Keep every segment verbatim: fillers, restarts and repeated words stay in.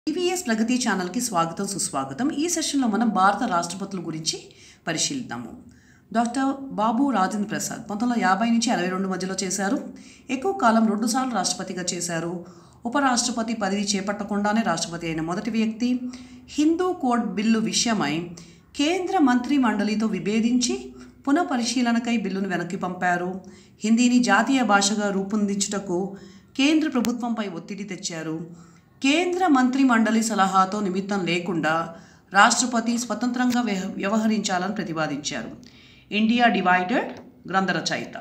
TVS ప్రగతి ఛానల్కి స్వాగతం సుస్వాగతం. ఈ సెషన్లో మనం భారత రాష్ట్రపతుల గురించి పరిశీలిద్దాము. డాక్టర్ బాబు రాజేంద్ర ప్రసాద్ పంతొమ్మిది వందల యాభై నుంచి అరవై రెండు మధ్యలో చేశారు. ఎక్కువ కాలం రెండుసార్లు రాష్ట్రపతిగా చేశారు. ఉపరాష్ట్రపతి పదవి చేపట్టకుండానే రాష్ట్రపతి అయిన మొదటి వ్యక్తి. హిందూ కోడ్ బిల్లు విషయమై కేంద్ర మంత్రి మండలితో విభేదించి పునఃపరిశీలనకై బిల్లును వెనక్కి పంపారు. హిందీని జాతీయ భాషగా రూపొందించుటకు కేంద్ర ప్రభుత్వంపై ఒత్తిడి తెచ్చారు. కేంద్ర మంత్రి మండలి సలహాతో నిమిత్తం లేకుండా రాష్ట్రపతి స్వతంత్రంగా వ్యవహరించాలని ప్రతిపాదించారు. ఇండియా డివైడెడ్ గ్రంథ రచయిత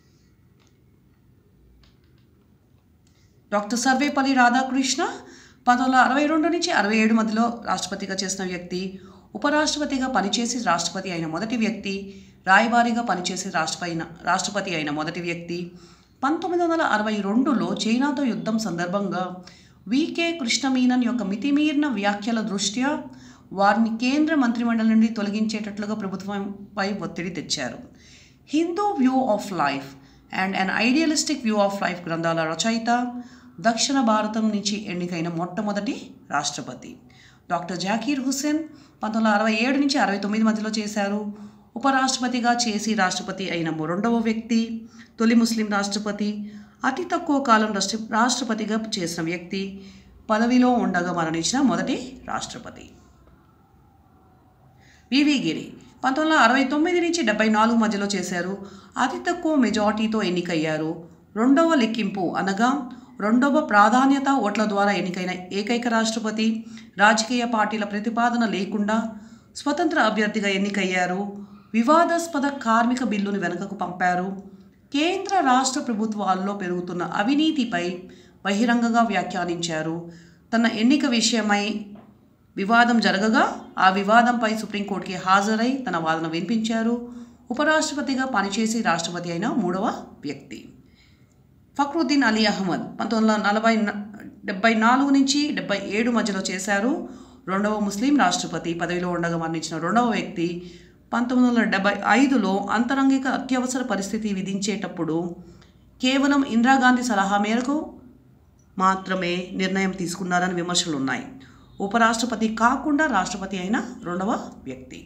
డాక్టర్ సర్వేపల్లి రాధాకృష్ణ పంతొమ్మిది వందల అరవై రెండు నుంచి అరవై ఏడు మధ్యలో రాష్ట్రపతిగా చేసిన వ్యక్తి. ఉపరాష్ట్రపతిగా పనిచేసి రాష్ట్రపతి అయిన మొదటి వ్యక్తి. రాయబారిగా పనిచేసి రాష్ట్రపతి రాష్ట్రపతి అయిన మొదటి వ్యక్తి. పంతొమ్మిది వందల అరవై రెండులో చైనాతో యుద్ధం సందర్భంగా వికే కృష్ణమీనన్ యొక్క మితిమీరిన వ్యాఖ్యల దృష్ట్యా వారిని కేంద్ర మంత్రిమండలి నుండి తొలగించేటట్లుగా ప్రభుత్వంపై ఒత్తిడి తెచ్చారు. Hindu view of life and an idealistic view of life గ్రంథాల రచయిత. దక్షిణ భారతం నుంచి ఎన్నికైన మొట్టమొదటి రాష్ట్రపతి. డాక్టర్ జాకీర్ హుస్సేన్ పంతొమ్మిది వందల అరవై ఏడు నుంచి అరవై తొమ్మిది మధ్యలో చేశారు. ఉపరాష్ట్రపతిగా చేసి రాష్ట్రపతి అయిన రెండవ వ్యక్తి. తొలి ముస్లిం రాష్ట్రపతి. అతి తక్కువ కాలం రాష్ట్ర రాష్ట్రపతిగా చేసిన వ్యక్తి. పదవిలో ఉండగా మరణించిన మొదటి రాష్ట్రపతి. వివి గిరి పంతొమ్మిది వందల అరవై తొమ్మిది నుంచి డెబ్బై నాలుగు మధ్యలో చేశారు. అతి తక్కువ మెజార్టీతో ఎన్నికయ్యారు. రెండవ లెక్కింపు అనగా రెండవ ప్రాధాన్యత ఓట్ల ద్వారా ఎన్నికైన ఏకైక రాష్ట్రపతి. రాజకీయ పార్టీల ప్రతిపాదన లేకుండా స్వతంత్ర అభ్యర్థిగా ఎన్నికయ్యారు. వివాదాస్పద కార్మిక బిల్లును వెనుకకు పంపారు. కేంద్ర రాష్ట్ర ప్రభుత్వాల్లో పెరుగుతున్న అవినీతిపై బహిరంగంగా వ్యాఖ్యానించారు. తన ఎన్నిక విషయమై వివాదం జరగగా ఆ వివాదంపై సుప్రీంకోర్టుకి హాజరై తన వాదన వినిపించారు. ఉపరాష్ట్రపతిగా పనిచేసి రాష్ట్రపతి అయిన మూడవ వ్యక్తి. ఫక్రుద్దీన్ అలీ అహ్మద్ పంతొమ్మిది వందల నలభై డెబ్బై నాలుగు నుంచి డెబ్బై ఏడు మధ్యలో చేశారు. రెండవ ముస్లిం రాష్ట్రపతి. పదవిలో ఉండగా మరణించిన రెండవ వ్యక్తి. పంతొమ్మిది వందల డెబ్బై ఐదులో అంతరంగిక అత్యవసర పరిస్థితి విధించేటప్పుడు కేవలం ఇందిరాగాంధీ సలహా మేరకు మాత్రమే నిర్ణయం తీసుకున్నారని విమర్శలు ఉన్నాయి. ఉపరాష్ట్రపతి కాకుండా రాష్ట్రపతి అయిన రెండవ వ్యక్తి.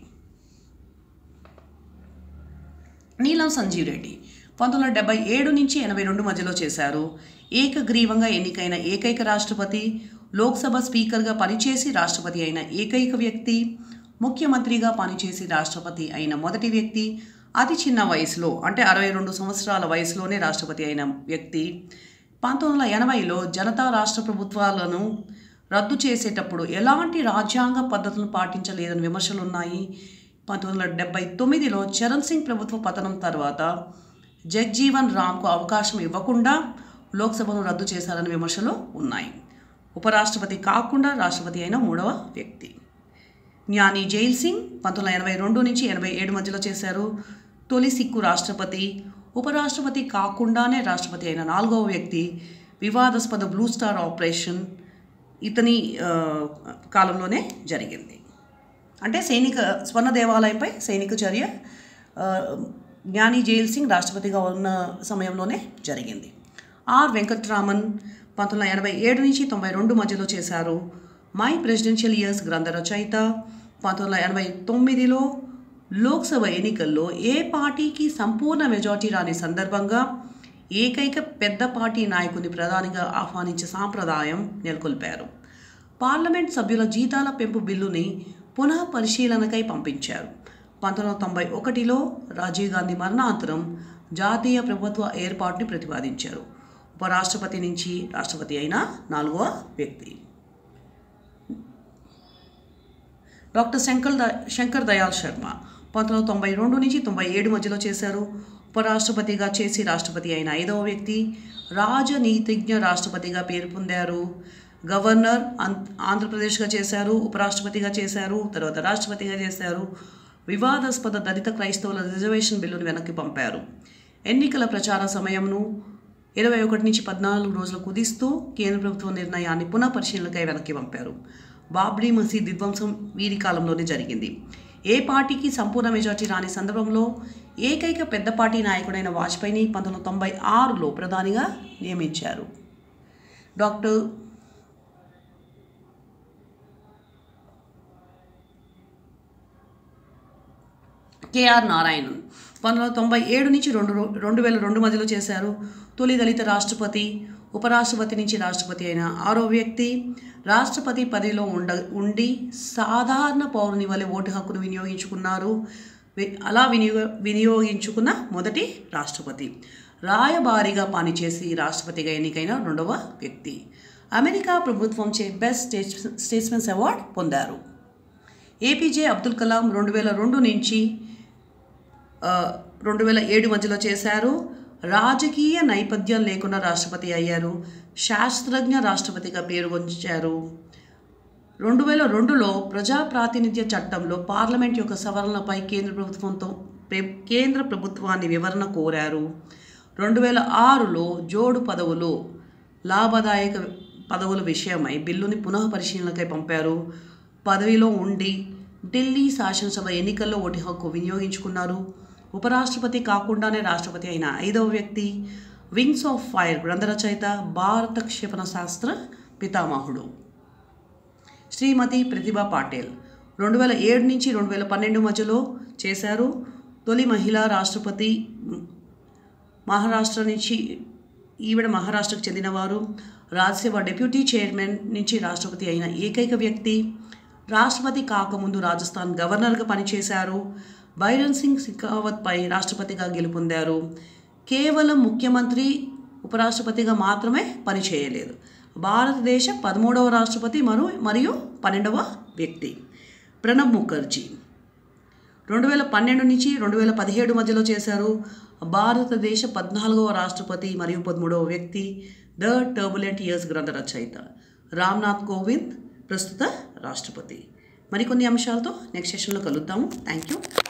నీలం సంజీవ్ రెడ్డి పంతొమ్మిది వందల డెబ్బై ఏడు నుంచి ఎనభై రెండు మధ్యలో చేశారు. ఏకగ్రీవంగా ఎన్నికైన ఏకైక రాష్ట్రపతి. లోక్సభ స్పీకర్గా పనిచేసి రాష్ట్రపతి అయిన ఏకైక వ్యక్తి. ముఖ్యమంత్రిగా పనిచేసి రాష్ట్రపతి అయిన మొదటి వ్యక్తి. అతి చిన్న వయసులో అంటే అరవై రెండు సంవత్సరాల వయసులోనే రాష్ట్రపతి అయిన వ్యక్తి. పంతొమ్మిది వందల ఎనభైలో జనతా రాష్ట్ర ప్రభుత్వాలను రద్దు చేసేటప్పుడు ఎలాంటి రాజ్యాంగ పద్ధతులను పాటించలేదని విమర్శలున్నాయి. పంతొమ్మిది వందల డెబ్బై తొమ్మిదిలో చరణ్ సింగ్ ప్రభుత్వ పతనం తర్వాత జగ్జీవన్ రామ్కు అవకాశం ఇవ్వకుండా లోక్సభను రద్దు చేశారని విమర్శలు ఉన్నాయి. ఉపరాష్ట్రపతి కాకుండా రాష్ట్రపతి అయిన మూడవ వ్యక్తి. జ్ఞాని జైల్ సింగ్ పంతొమ్మిది వందల ఎనభై రెండు నుంచి ఎనభై ఏడు మధ్యలో చేశారు. తొలి సిక్కు రాష్ట్రపతి. ఉపరాష్ట్రపతి కాకుండానే రాష్ట్రపతి అయిన నాలుగవ వ్యక్తి. వివాదాస్పద బ్లూ స్టార్ ఆపరేషన్ ఇతని కాలంలోనే జరిగింది. అంటే సైనిక స్వర్ణ దేవాలయంపై సైనిక చర్య జ్ఞాని జైల్ సింగ్ రాష్ట్రపతిగా ఉన్న సమయంలోనే జరిగింది. ఆర్ వెంకట్రామన్ పంతొమ్మిది వందల ఎనభై ఏడు నుంచి తొంభై రెండు మధ్యలో చేశారు. మై ప్రెసిడెన్షియల్ ఇయర్స్ గ్రంథ రచయిత. పంతొమ్మిది వందల ఎనభై తొమ్మిదిలో లోక్సభ ఎన్నికల్లో ఏ పార్టీకి సంపూర్ణ మెజార్టీ రాని సందర్భంగా ఏకైక పెద్ద పార్టీ నాయకుని ప్రధానిగా ఆహ్వానించే సాంప్రదాయం నెలకొల్పారు. పార్లమెంట్ సభ్యుల జీతాల పెంపు బిల్లుని పునః పరిశీలనకై పంపించారు. పంతొమ్మిది వందల తొంభై ఒకటిలో రాజీవ్ గాంధీ మరణానంతరం జాతీయ ప్రభుత్వ ఏర్పాటుని ప్రతిపాదించారు. ఉపరాష్ట్రపతి నుంచి రాష్ట్రపతి అయిన నాలుగవ వ్యక్తి. డాక్టర్ శంకర్ ద శంకర్ దయాళ్ శర్మ పంతొమ్మిది వందల తొంభై రెండు నుంచి తొంభై ఏడు మధ్యలో చేశారు. ఉపరాష్ట్రపతిగా చేసి రాష్ట్రపతి అయిన ఐదవ వ్యక్తి. రాజనీతిజ్ఞ రాష్ట్రపతిగా పేరు పొందారు. గవర్నర్ ఆంధ్రప్రదేశ్గా చేశారు. ఉపరాష్ట్రపతిగా చేశారు. తర్వాత రాష్ట్రపతిగా చేశారు. వివాదాస్పద దళిత క్రైస్తవుల రిజర్వేషన్ బిల్లును వెనక్కి పంపారు. ఎన్నికల ప్రచార సమయంను ఇరవై ఒకటి నుంచి పద్నాలుగు రోజులు కుదిస్తూ కేంద్ర ప్రభుత్వ నిర్ణయాన్ని పునః పరిశీలనకై వెనక్కి పంపారు. బాబ్రీ మసీద్ విధ్వంసం వీరి కాలంలోనే జరిగింది. ఏ పార్టీకి సంపూర్ణ మెజార్టీ రాని సందర్భంలో ఏకైక పెద్ద పార్టీ నాయకుడైన వాజ్పేయిని పంతొమ్మిది వందల తొంభై ఆరులో ప్రధానిగా నియమించారు. డాక్టర్ కేఆర్ నారాయణన్ పంతొమ్మిది వందల తొంభై ఏడు నుంచి రెండు రెండు వేల రెండు మధ్యలో చేశారు. తొలి దళిత రాష్ట్రపతి. ఉపరాష్ట్రపతి నుంచి రాష్ట్రపతి అయిన ఆరో వ్యక్తి. రాష్ట్రపతి పదవిలో ఉండ ఉండి సాధారణ పౌరుని వలె ఓటు హక్కును వినియోగించుకున్నారు. అలా వినియోగ వినియోగించుకున్న మొదటి రాష్ట్రపతి. రాయబారిగా పనిచేసి రాష్ట్రపతిగా ఎన్నికైన రెండవ వ్యక్తి. అమెరికా ప్రభుత్వంచే బెస్ట్ స్టేట్స్మెన్స్ అవార్డు పొందారు. ఏపీజే అబ్దుల్ కలాం రెండు వేల రెండు నుంచి రెండు వేల ఏడు మధ్యలో చేశారు. రాజకీయ నేపథ్యం లేకుండా రాష్ట్రపతి అయ్యారు. శాస్త్రజ్ఞ రాష్ట్రపతిగా పేరు పొందారు. రెండు వేల రెండులో ప్రజా ప్రాతినిధ్య చట్టంలో పార్లమెంట్ యొక్క సవరణలపై కేంద్ర ప్రభుత్వంతో కేంద్ర ప్రభుత్వాన్ని వివరణ కోరారు. రెండు వేల ఆరులో జోడు పదవులు లాభదాయక పదవుల విషయమై బిల్లుని పునః పరిశీలనకై పంపారు. పదవిలో ఉండి ఢిల్లీ శాసనసభ ఎన్నికల్లో ఓటు హక్కు వినియోగించుకున్నారు. ఉపరాష్ట్రపతి కాకుండానే రాష్ట్రపతి అయిన ఐదవ వ్యక్తి. వింగ్స్ ఆఫ్ ఫైర్ గ్రంథ రచయిత, భారత క్షిపణ శాస్త్ర పితామహుడు. శ్రీమతి ప్రతిభా పాటిల్ రెండు వేల ఏడు నుంచి రెండు వేల పన్నెండు మధ్యలో చేశారు. తొలి మహిళా రాష్ట్రపతి. మహారాష్ట్ర నుంచి ఈవిడ మహారాష్ట్రకు చెందినవారు. రాజ్యసభ డిప్యూటీ చైర్మన్ నుంచి రాష్ట్రపతి అయిన ఏకైక వ్యక్తి. రాష్ట్రపతి కాకముందు రాజస్థాన్ గవర్నర్గా పనిచేశారు. బైరన్ సింగ్ షెకావత్పై రాష్ట్రపతిగా గెలుపొందారు. కేవలం ముఖ్యమంత్రి, ఉపరాష్ట్రపతిగా మాత్రమే పనిచేయలేదు. భారతదేశ పదమూడవ రాష్ట్రపతి మరు మరియు పన్నెండవ వ్యక్తి. ప్రణబ్ ముఖర్జీ రెండు వేల పన్నెండు నుంచి రెండు వేల పదిహేడు మధ్యలో చేశారు. భారతదేశ పద్నాలుగవ రాష్ట్రపతి మరియు పదమూడవ వ్యక్తి. ద టర్బులెంట్ ఇయర్స్ గ్రంథ రచయిత. రామ్నాథ్ కోవింద్ ప్రస్తుత రాష్ట్రపతి. మరికొన్ని అంశాలతో నెక్స్ట్ సెషన్లో కలుద్దాము. Thank you.